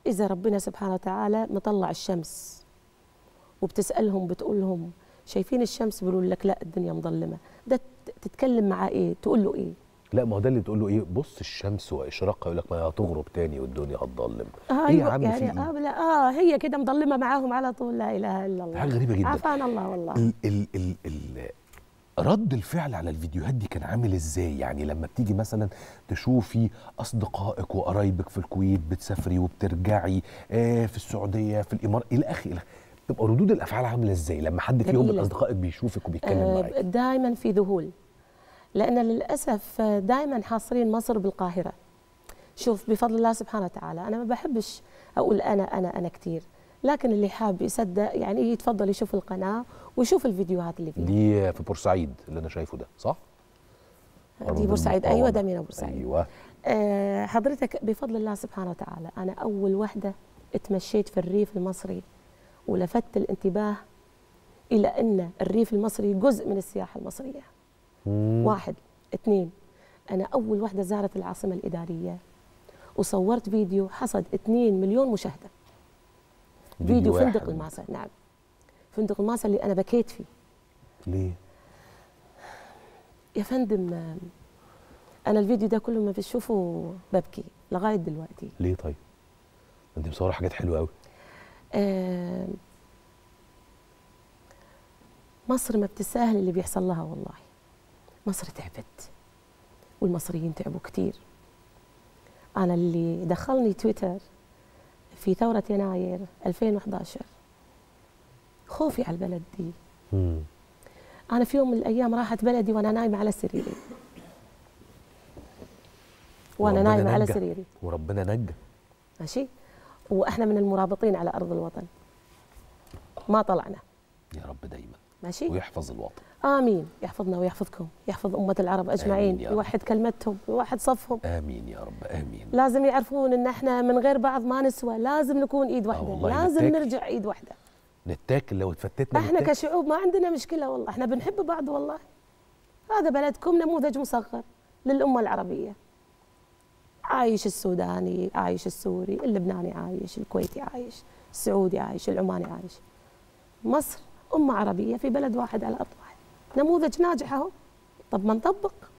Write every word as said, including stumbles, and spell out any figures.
إذا ربنا سبحانه وتعالى مطلع الشمس وبتسألهم بتقول لهم شايفين الشمس، بيقولوا لك لا الدنيا مظلمة، ده تتكلم معاه إيه؟ تقول له إيه؟ لا ما هو ده اللي تقول له ايه، بص الشمس واشراقها، يقول لك ما هتغرب تاني والدنيا هتضلم. آه ايه يا أيوة عم يعني في آه, ايه؟ لا آه هي كده مظلمة معاهم على طول، لا إله إلا الله. حاجه غريبه جدا. عافانا الله والله. ال ال ال ال رد الفعل على الفيديوهات دي كان عامل ازاي؟ يعني لما بتيجي مثلا تشوفي اصدقائك وقرايبك في الكويت بتسافري وبترجعي آه في السعوديه في الامارات الى اخره، تبقى ردود الافعال عامله ازاي لما حد فيهم من اصدقائك بيشوفك وبيتكلم آه معاكي؟ دائما في ذهول، لأن للأسف دائما حاصرين مصر بالقاهرة. شوف بفضل الله سبحانه وتعالى، أنا ما بحبش أقول أنا أنا أنا كثير، لكن اللي حاب يصدق يعني يتفضل يشوف القناة ويشوف الفيديوهات اللي فيها. دي في بورسعيد اللي أنا شايفه ده صح؟ دي بورسعيد، أيوة ده من بورسعيد. أيوة. آه حضرتك بفضل الله سبحانه وتعالى أنا أول وحدة اتمشيت في الريف المصري ولفت الانتباه إلى أن الريف المصري جزء من السياحة المصرية. مم. واحد اثنين، أنا أول وحدة زارت العاصمة الإدارية وصورت فيديو حصد اثنين مليون مشاهدة. فيديو, فيديو فندق الماسة. نعم فندق الماسة اللي أنا بكيت فيه. ليه؟ يا فندم أنا الفيديو ده كل ما بشوفه ببكي لغاية دلوقتي. ليه طيب؟ أنت مصورة حاجات حلوة أوي. آه مصر ما بتستاهل اللي بيحصل لها والله. مصر تعبت والمصريين تعبوا كتير. أنا اللي دخلني تويتر في ثورة يناير ألفين وأحد عشر خوفي على البلد دي. مم. أنا في يوم من الأيام راحت بلدي وأنا نايمة على سريري. وأنا نايمة على سريري. وربنا نجى. ماشي؟ وإحنا من المرابطين على أرض الوطن. ما طلعنا. يا رب دايما. ماشي؟ ويحفظ الوطن. آمين، يحفظنا ويحفظكم، يحفظ أمة العرب أجمعين، يوحد كلمتهم، يوحد صفهم. آمين يا رب آمين. لازم يعرفون إن إحنا من غير بعض ما نسوى، لازم نكون إيد واحدة، لازم نتاكل. نرجع إيد واحدة. نتاكل لو اتفتتنا. إحنا نتاكل. كشعوب ما عندنا مشكلة والله، إحنا بنحب بعض والله. هذا بلدكم نموذج مصغر للأمة العربية. عايش السوداني، عايش السوري، اللبناني عايش، الكويتي عايش، السعودي عايش، العماني عايش. مصر أمة عربية في بلد واحد على أرض واحد. نموذج ناجح أهو. طب ما نطبق.